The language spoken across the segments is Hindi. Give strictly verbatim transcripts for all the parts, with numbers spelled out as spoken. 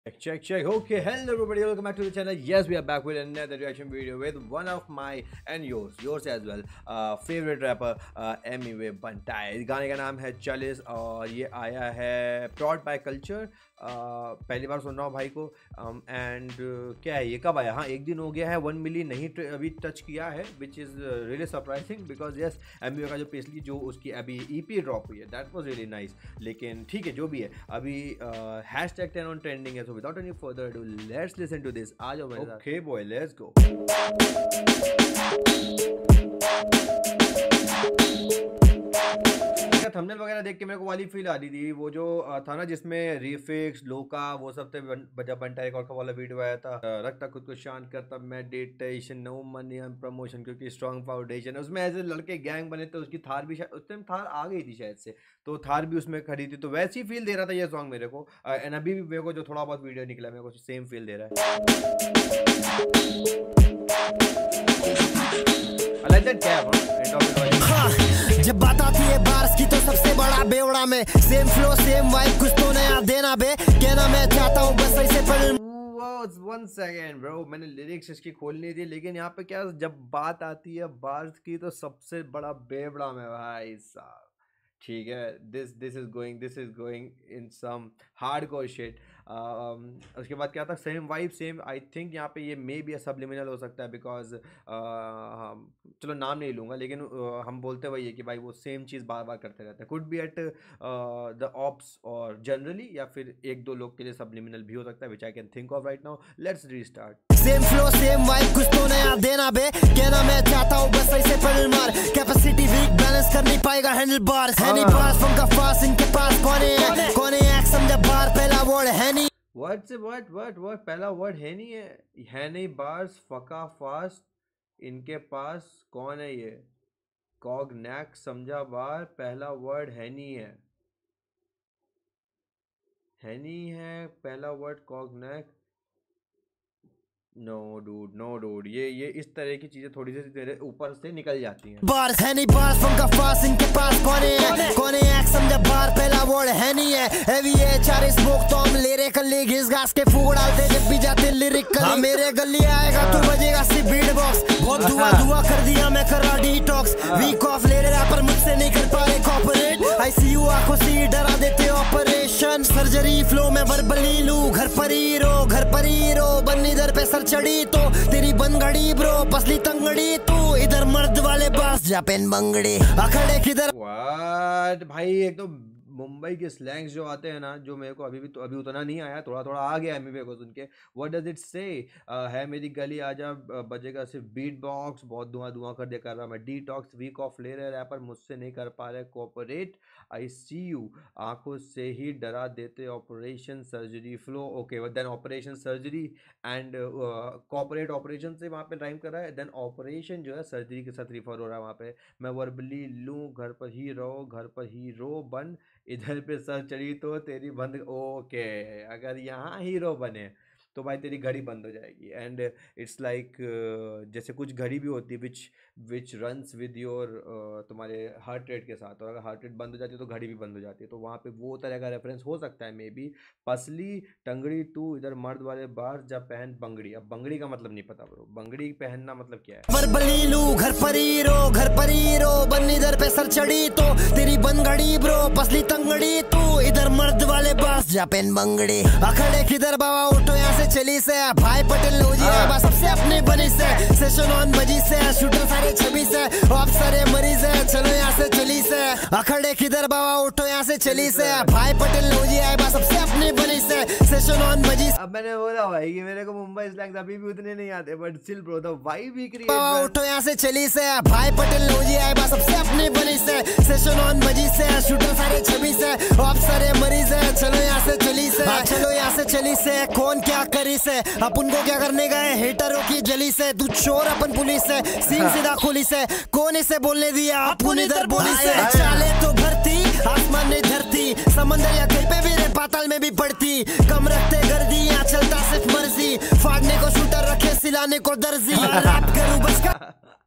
Check, check, check. Okay, hello everybody, welcome back to the channel. Yes, we are back with another reaction video with one of my and yours, yours as well, uh, favorite rapper uh, Emiway Bantai. इस गाने का नाम है चालीस और ये आया है Prod by Culture. uh, पहली बार सुन रहा हूँ भाई को. एंड um, uh, क्या है ये, कब आया? हाँ, एक दिन हो गया है. वन मिली नहीं अभी टच किया है, which is really surprising because yes Emiway का जो पिछली जो उसकी अभी ईपी ड्रॉप हुई है दैट वाज रियली नाइस. लेकिन ठीक है, जो भी है अभी hashtag ten on trending है. So without any further ado, let's listen to this. आ जाओ मेरे साथ. Okay boy, let's go. Thumbnail वगैरह देख के मेरे को वाली फील आ रही थी, वो जो था ना जिसमें रिफिक्स लोका वो सब थे, जब बंटा एक और का वाला वीडियो आया था, रखता खुद को शांत करता meditation no money and promotion क्योंकि स्ट्रॉन्ग फाउंडेशन. उसमें ऐसे लड़के गैंग बने थे, उसकी थार भी उस टाइम थार आ गई थी शायद से, तो थार भी उसमें खड़ी थी, तो वैसी फील दे रहा था ये सॉन्ग मेरे को. एंड अभी भी मेरे को जो थोड़ा बहुत वीडियो निकला मेरे को सेम फील दे रहा है. I like that cap, huh? जब बात आती है बार्स की तो सबसे बड़ा बेवड़ा में सेम फ्लो सेम वाइब कुछ तो नया देना बे, कहना मैं चाहता हूँ बस ऐसे पर. वन सेकेंड ब्रो, मैंने लिरिक्स इसकी खोलनी थी, लेकिन यहाँ पे क्या जब बात आती है बार्स की तो सबसे बड़ा बेवड़ा में भाई साहब. ठीक है, this this is going this is going in some hardcore shit. उसके बाद क्या था, same vibe same. I think यहाँ पे ये मे बी सब्लिमिनल हो सकता है बिकॉज uh, चलो नाम नहीं लूँगा, लेकिन uh, हम बोलते वही है कि भाई वो सेम चीज़ बार बार करते रहते हैं. Could be at the ops और जनरली, या फिर एक दो लोग के लिए सब्लिमिनल भी हो सकता है, which I can think of right now. Let's restart. Same flow same vibe कुछ तो नया देना बे, कहना मैं चाहता हूँ बस ऐसे पेडल मार. कैपेसिटी वीक बैलेंस कर नहीं पाएगा हैंडल बार्स. हैनी बार्स फ्रॉम का फास्ट इनके पास कौन है कौन है एक्स समझा बार पहला वर्ड है नहीं. What say what what what पहला वर्ड है नहीं है है नहीं बार्स फका फास्ट इनके पास कौन है ये. कॉग्नैक समझा बार पहला वर्ड है नहीं है है नहीं है पहला word cognac. No dude no dude, ये ये इस तरह की चीजें थोड़ी सी तेरे ऊपर से निकल जाती हैं. बार्स है नहीं बार्स फ्रॉम का फास्ट इनके पास कौन है कौन है एक्स समझा बार पहला वर्ड है नहीं है. हेवी है चार स्मोक तो हम ले रहे कल्ली घिस घास के फूक डालते जब भी जाते लिरिक कर. मेरे गली आएगा तो बजेगा सी बीट बॉक्स. बहुत दुआ दुआ कर दिया मैं कर रहा डिटॉक्स. वीक ऑफ ले रहा पर मुझसे नहीं कर पा रहे कॉपरेट. आई सी यू आंखों से डरा देते ऑपरेशन सर्जरी फ्लो में वर्बली लू. घर पर ही रो घर पर ही रो बन्नी दर पे चढ़ी तो तेरी बनगड़ी ब्रो पसली तंगड़ी. तू इधर मर्द वाले पास जा पेन बंगड़ी अखड़े किधर. व्हाट भाई, एक तो मुंबई के स्लैंग्स जो आते हैं ना, जो मेरे को अभी भी तो अभी उतना नहीं आया, थोड़ा थोड़ा आ गया एमिवे को सुन के. व्हाट डज इट से, है मेरी गली आजा बजेगा सिर्फ बीट बॉक्स. बहुत धुआं धुआं कर दे कर रहा मैं डिटॉक्स. वीक ऑफ ले रहे रैपर मुझसे नहीं कर पा रहे कोऑपरेट. आई सी यू आंखों से ही डरा देते operation surgery flow. Okay then operation surgery and cooperate operation से वहाँ पे राइम कर रहा है. देन ऑपरेशन जो है सर्जरी के साथ रिफर हो रहा है वहाँ पे. मैं वर्बली लूँ घर पर ही रहो घर पर ही रो बन इधर पे सर चढ़ी तो तेरी बंद. ओके, अगर यहाँ हीरो बने तो भाई तेरी घड़ी बंद हो जाएगी. एंड इट्स लाइक जैसे कुछ घड़ी भी होती है which which runs with your तुम्हारे हार्ट रेट के साथ, और अगर हार्ट रेट बंद हो जाती है तो घड़ी भी बंद हो जाती है. तो वहाँ पे वो तरह का रेफरेंस हो सकता है मे बी. पसली टंगड़ी तू इधर मर्द वाले बार जब पहन बंगड़ी. अब बंगड़ी का मतलब नहीं पता ब्रो, बंगड़ी पहनना मतलब क्या है. वर्बली लू घर पर ही रो घर पर ही रो बन्नी दर पे सर चढ़ी तो तेरी बनगड़ी ब्रो पसली तंगड़ी. तू इधर मर्द वाले पास जा पेन बंगड़ी अखड़े किधर बाबा उठो यहाँ से चली से. भाई पटेल लोजी है सबसे अपनी बनी से. सेशन ऑन बजी से शूटर सारे छवि से ऑफ सारे मरीज है चलो यहाँ से चली से. अखड़े किधर बाबा उठो यहाँ से चली से. भाई पटेल लोजी है सबसे अपनी बनी से. सेशन ऑन बजी. अब मैंने बोला भाई कि मेरे को मुंबई स्लैंग्स अभी भी उतने नहीं आते, but still bro the vibe ही क्रिएट. बाबा उठो यहाँ से चली से. भाई पटेल लोजी है सबसे अपनी बनी से. सेशन ऑन बजी से शूटर सारे छवि से ऑफ सारे मरीज है चलो यहाँ से चली से. चलो यहाँ से चली से. कौन क्या करी से अपन को क्या करने गए हेटरों की जली से. तू चोर अपन पुलिस से सीन सीधा खोली से. कौन इसे बोलने दिया अपन इधर बोली से. चाले तो भरती आसमान नहीं धरती समंदर या कहीं पे भी रे पाताल में भी पड़ती. कम रखते गर्दी यहाँ चलता सिर्फ मर्जी. फाड़ने को शूटर रखे सिलाने को दर्जी. रात करूँ बस का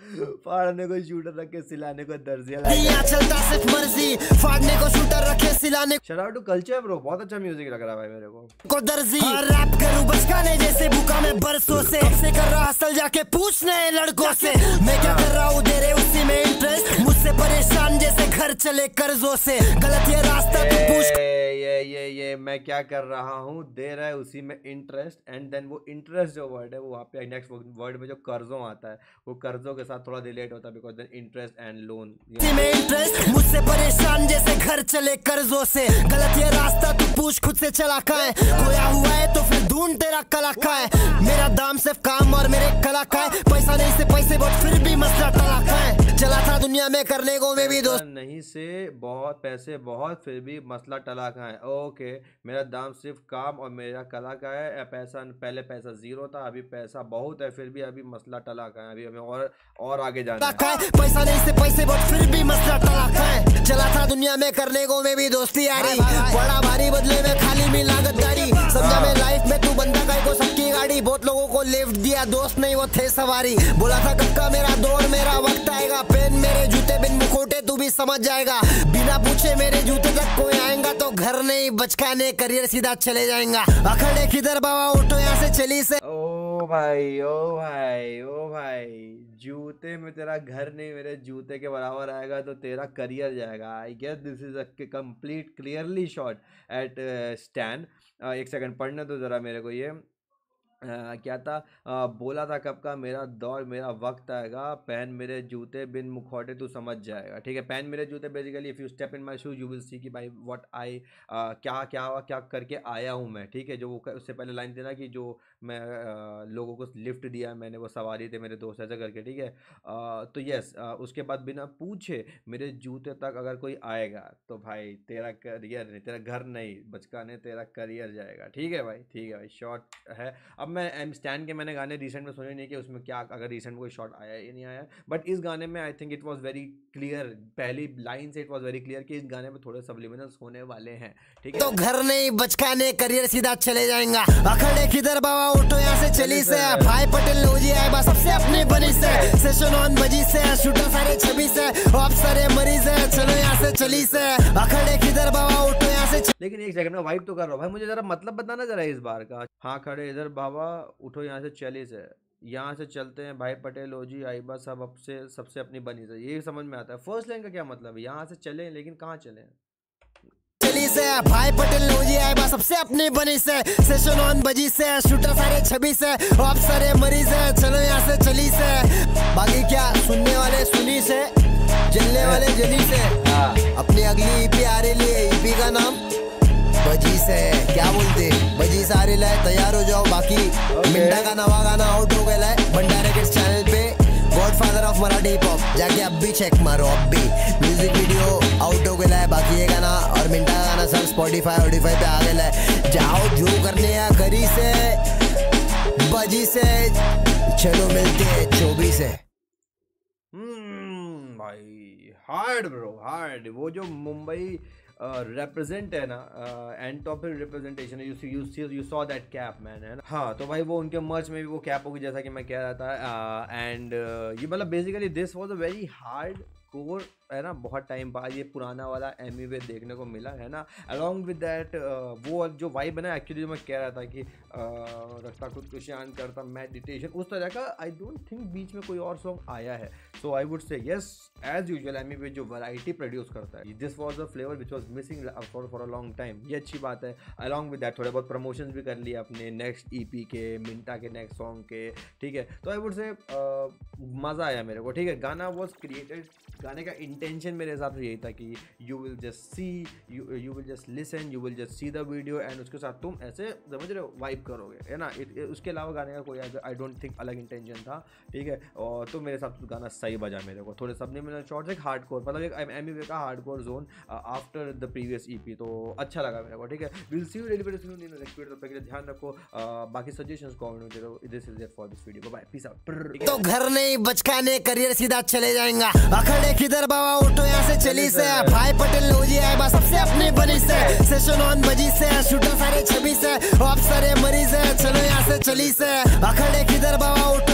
फाड़ने को शूटर रखे, सिलाने को दर्जिया। यहाँ चलता सिर्फ मर्जी, फाड़ने को शूटर रखे, सिलाने shout out to culture bro, बहुत अच्छा म्यूजिक लग रहा है भाई मेरे को। को दर्जी रैप करूं बस गाने जैसे बुका में बरसों से, से कर रहा हसल जाके पूछने लड़कों से, मैं क्या कर रहा हूँ दे रहे उसी में इंटरेस्ट, मुझसे परेशान जैसे घर चले कर्जों से, गलत ये रास्ता तो पूछ। ये ये ये मैं क्या कर रहा हूँ दे रहा है उसी में इंटरेस्ट, एंड देन वो इंटरेस्ट जो वर्ड है वो वहाँ पे नेक्स्ट वर्ड में जो कर्जों आता है वो कर्जों के साथ थोड़ा रिलेट होता है, because then interest and loan में इंटरेस्ट, मुझसे परेशान जैसे घर चले कर्जों से, गलत ये रास्ता तू पूछ खुद से चला का है, खोया हुआ है तो फिर ढूंढ तेरा कला का है, मेरा दाम सिर्फ काम और मेरे कला का है, पैसा नहीं से पैसे बहुत फिर भी मसला तला का है, चला था दुनिया में करने को मैं भी दोस्त नहीं से बहुत पैसे बहुत फिर भी मसला टला का है। ओके मेरा दाम सिर्फ काम और मेरा कला का है, पैसा पहले पैसा जीरो था अभी पैसा बहुत है फिर भी अभी मसला टला का है, अभी हमें और और आगे जाना है। पैसा नहीं से पैसे बहुत फिर भी मसला टला का है, चला था दुनिया में करने को मैं भी दोस्ती यारी, बड़ा भारी बदले में खाली में लागत गाड़ी, समझा मैं लाइफ में तू बंदा का को सबकी गाड़ी, बहुत लोगों को लिफ्ट दिया दोस्त नहीं वो थे सवारी, बोला था कब का मेरा दौर मेरा वक्त आएगा, पेन मेरे जूते बिन मुखोटे तू भी समझ जाएगा, बिना पूछे मेरे जूते तक कोई आएगा तो घर नहीं बचकाने करियर सीधा चले जाएगा, अखड़े किधर बाबा उठो यहाँ से चली से। ओ भाई ओ भाई ओ भाई जूते में तेरा घर नहीं मेरे जूते के बराबर आएगा तो तेरा करियर जाएगा। I guess this is a complete clearly shot at stan. एक सेकंड पढ़ने दो जरा मेरे को ये आ, क्या था आ, बोला था कब का मेरा दौर मेरा वक्त आएगा, पहन मेरे जूते बिन मुखौटे तू समझ जाएगा। ठीक है पहन मेरे जूते basically if you step in my shoes you will see कि भाई व्हाट आई क्या क्या क्या करके आया हूँ मैं। ठीक है जो वो उससे पहले लाइन थी ना कि जो मैं आ, लोगों को लिफ्ट दिया मैंने वो सवारी थे मेरे दोस्त ऐसा करके। ठीक है आ, तो यस आ, उसके बाद बिना पूछे मेरे जूते तक अगर कोई आएगा तो भाई तेरा करियर नहीं तेरा घर नहीं बचकाने तेरा करियर जाएगा। ठीक है भाई ठीक है भाई शॉर्ट है। अब मैं एम स्टैन के मैंने गाने रिसेंट में सुने नहीं कि उसमें क्या अगर रिसेंट में कोई शॉट आया या नहीं आया, बट इस गाने में I think it was very clear, पहली लाइन से इट वाज वेरी क्लियर कि इस गाने में थोड़े सब्लिमिनल्स होने वाले हैं। ठीक है तो घर नहीं बचकाने करियर सीधा चले जाएगा, अखड़े किधर बाबा उठो यहाँ से चली से, भाई पटेल लोजी आए बस सबसे अपनी बनी से, सेशन ऑन बजी से शूटर सारे छवि से, आप सारे मरीज है चलो यहाँ से चली से, अखड़े किधर बाबा उठो यहाँ से। लेकिन एक सेकंड में वाइब तो कर रहा हूँ भाई, मुझे जरा मतलब बताना जरा इस बार का। हाँ खड़े इधर बाबा उठो यहाँ से चली से, यहाँ से चलते हैं भाई पटेल ओजी आईबा सब अब से सबसे अपनी बनी से, ये समझ में आता है। फर्स्ट लाइन का क्या मतलब है, यहाँ से चले लेकिन कहाँ चले चली से, भाई पटेल लोजी आए बस सबसे अपनी बनी से, सेशन ऑन बजी से शूटर सारे छबी से, आप सारे मरीज है चलो यहाँ से चली से, बाकी क्या सुनने वाले सुनी से जलने वाले जली से, अपनी अगली ईपी आ रही है ईपी का नाम बजी से, क्या बोलते बजी सारे लाए तैयार हो जाओ। बाकी okay. मिंटा का नवा गाना आउट हो गया है भंडारे के चैनल पे, godfather of Marathi hip hop, जाके अब भी चेक मारो, अब भी म्यूजिक वीडियो आउट हो गया है। बाकी ये गाना और मिंटा का गाना सब स्पॉटिफाई वोटिफाई पे आ गया है, जाओ जो करने है करी से बजी से, चलो मिलते हैं चौबीस से। हम्म भाई हार्ड ब्रो हार्ड, वो जो मुंबई रिप्रेजेंट uh, है ना and top representation you see you see you saw that cap man है ना। हाँ तो भाई वो उनके मर्च में भी वो कैप होगी जैसा कि मैं कह रहा था, एंड uh, uh, ये मतलब basically this was a very hardcore है ना, बहुत टाइम बाद ये पुराना वाला एमी वे देखने को मिला है ना। अलॉन्ग विद दैट वो जो वाइब है ना एक्चुअली जो मैं कह रहा था कि uh, रखता खुद को शांत करता मेडिटेशन उस तरह का, आई डोंट थिंक बीच में कोई और सॉन्ग आया है। So I would say yes as usual Emiway जो वैरायटी प्रोड्यूस करता है, this was a flavour which was missing for for a long time, ये अच्छी बात है। अलॉन्ग विद दैट थोड़े बहुत प्रमोशंस भी कर लिए अपने नेक्स्ट ईपी के, मिंटा के नेक्स्ट सॉन्ग के। ठीक है तो आई वुड से मज़ा आया मेरे को। ठीक है गाना वॉज क्रिएटेड, गाने का इंटेंशन मेरे हिसाब से यही था कि you will just see you you will just listen you will just see the video and उसके साथ तुम ऐसे समझ रहे हो वाइब करोगे है ना। it, उसके अलावा गाने का कोई आई डोंट थिंक अलग इंटेंशन था। ठीक है और तो मेरे हिसाब से गाना सही बजा मेरे को, थोड़े सबने मिला शॉर्ट्स एक हार्ड कोर मतलब एक एम वे का hardcore zone after the previous EP, तो अच्छा लगा मेरे को। ठीक है will see you really very soon in next video, तब तक के लिए ध्यान रखो। बाकी सजेशंस कमेंट में दो। This is it for this video, bye peace out. तो घर नहीं बचकाने करियर सीधा चले जाएगा, अखड़े किधर बाबा उठो यहाँ से चली से, भाई पटेल लोजी आए बस सबसे अपनी बनी से, सेशन ऑन बजी से शूटर सारे छबी से, आप सारे मरीज है चलो यहाँ से चली से, अखड़े किधर बाबा उठो